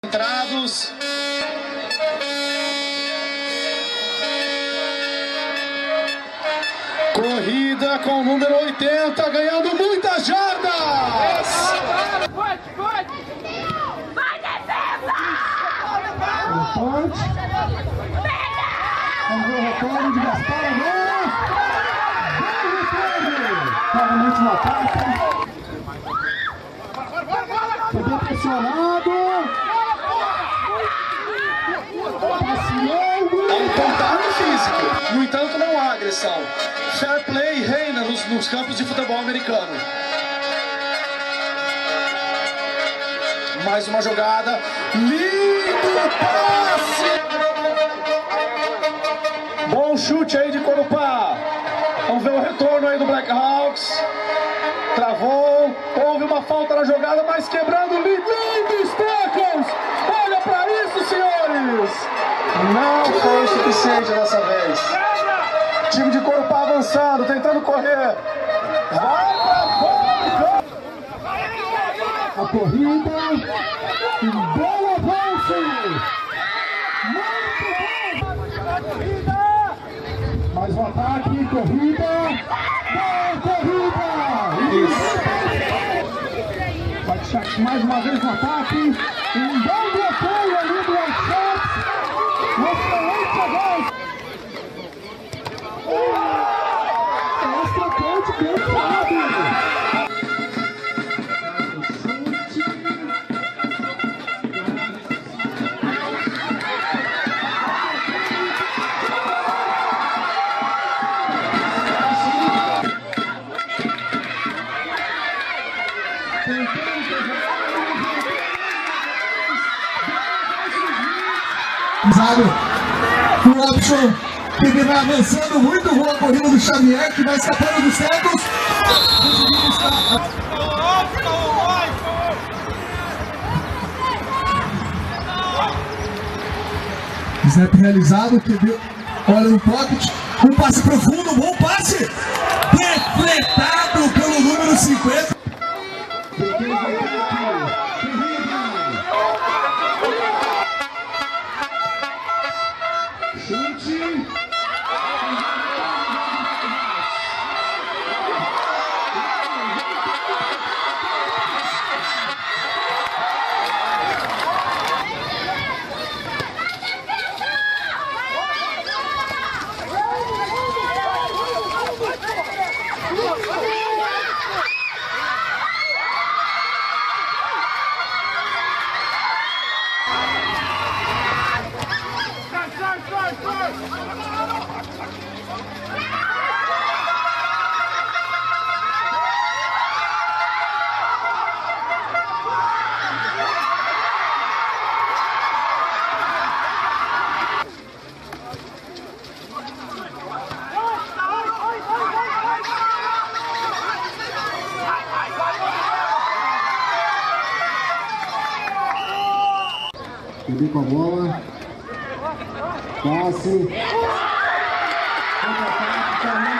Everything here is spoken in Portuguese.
concentrados. Corrida com o número 80, ganhando muitas jardas! Vai, defesa! Vamos ver o retorno de Gaspar agora! Bom retorno! Novamente no ataque. Foi bem pressionado. Há um contato físico, no entanto não há agressão. Fair play reina nos campos de futebol americano. Mais uma jogada. Lindo passe! Bom chute aí de Corupá. Vamos ver o retorno aí do Blackhawks. Travou. Houve uma falta na jogada, mas quebrando lindos tackles. Olha para isso, senhores. Não foi o suficiente dessa vez. Time de Corupá avançando, tentando correr. Vai pra fora. A corrida. Um bom avanço. Muito bom. Mais um ataque, corrida. Boa corrida. Isso. Vai deixar mais uma vez no ataque. Um bom bloqueio ali do Whitecaps. Excelente avanço. Extra ponte bem claro. O Option que vai avançando muito boa a corrida do Xavier, que vai escapando dos tecos. Snap realizado, QB olha no pocket, um passe profundo, bom passe, defletado pelo número 50. QB com a bola. Passe. Contra-ataque,